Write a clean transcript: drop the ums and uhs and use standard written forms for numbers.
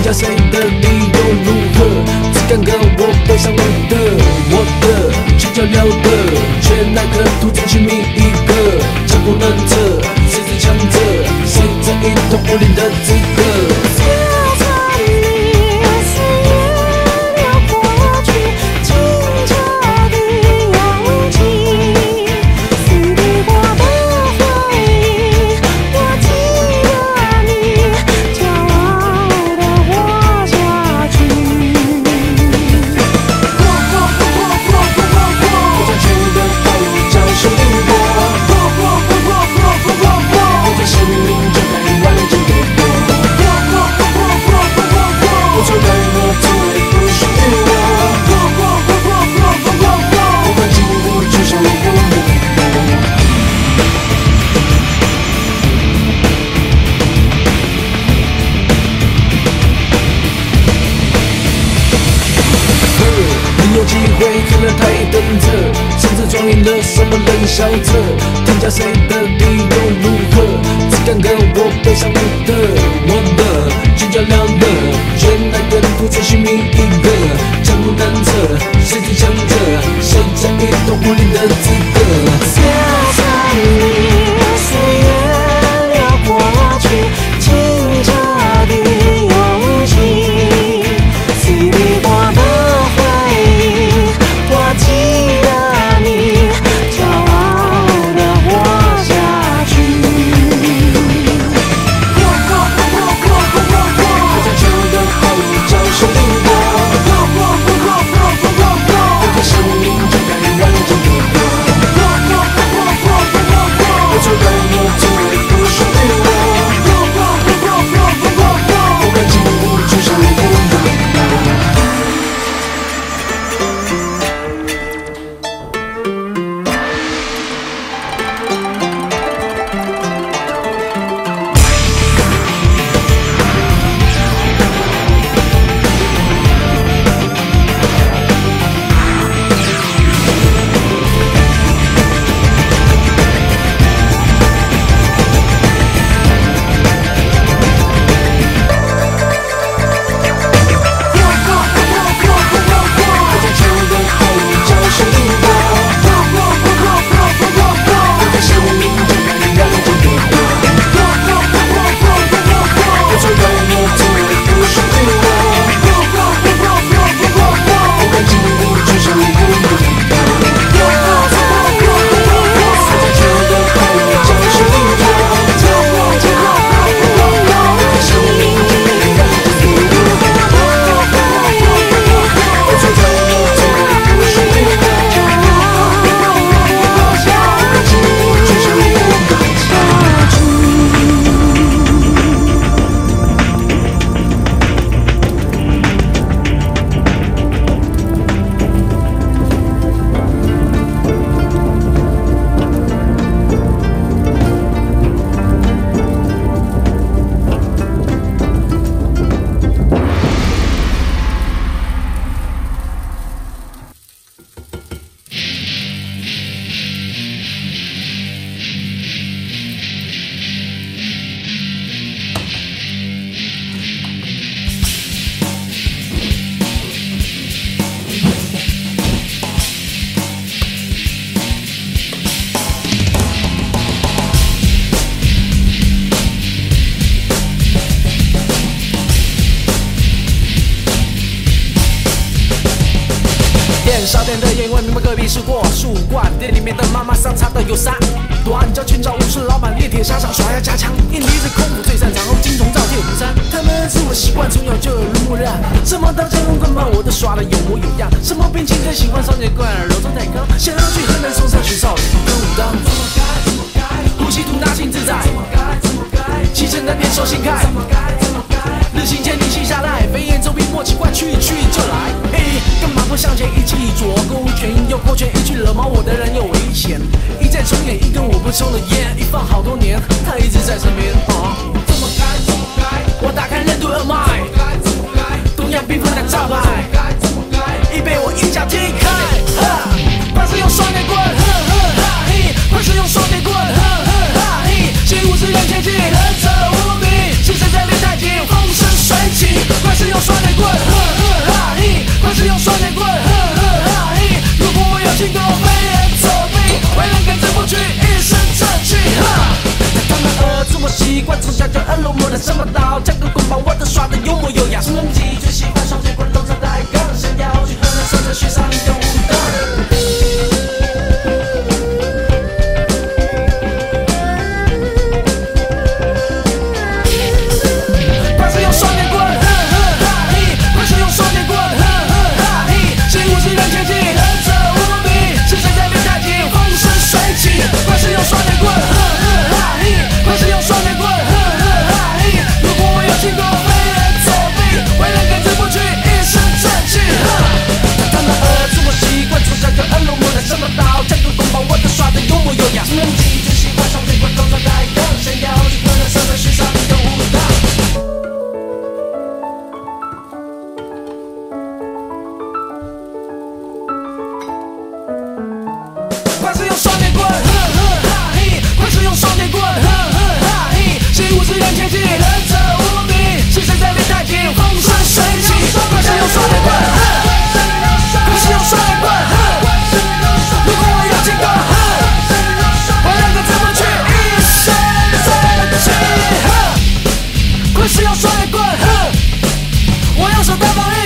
价谁的理由如何？只敢跟我背上我的去较量的，却哪个徒自去觅一个强不能测，谁是强者？谁在一统武林的资格？ 什么冷笑着？评价谁的理由如何？只敢跟我背上我的去较量的，却哪个独自去觅一个强不能测，谁是强者？谁在一统武林的资格？ 随着你岁月流过去，清澈的勇气，随你我的回忆，我记得你。 少点的烟味，明白隔壁是过树冠。店里面的妈妈桑擦的有3短脚拳脚武士老板，猎铁沙场耍要加强。印尼是空腹最擅长，金铜造铁无山。他们是我习惯，从小就耳濡目染。什么刀剑棍棒，我都耍的有模有样。什么兵器更喜欢少年怪，柔中带刚。想要去河南嵩山学少林跟武当。呼吸吐纳心自在，气沉丹田手心开。日行千里心下来，飞檐走壁莫奇怪，去就来。嘿，干嘛不向前一起左勾拳右勾拳，一句惹毛我的人有危险。一再重演，一根我不抽的烟，一放好多年，他一直在身边。怎么该？我打开任督二脉，东洋兵分两招牌，已被我一脚踢开。快是用双截棍，快是用双截棍，习武是人前进，横扯无比，是谁在练太极，风生水起，快是用双截棍，呵呵哈嘿，快使用双截棍，呵呵哈嘿。如果我有经过飞檐走壁，为人根子不屈，一身正气，哈。他们儿子我习惯从小就耳濡目染，什么刀将个棍把我的耍得有模有样。成人记最喜欢双截棍，动作带更想要去和人上着学上有舞蹈。是用双截棍，我用手大方。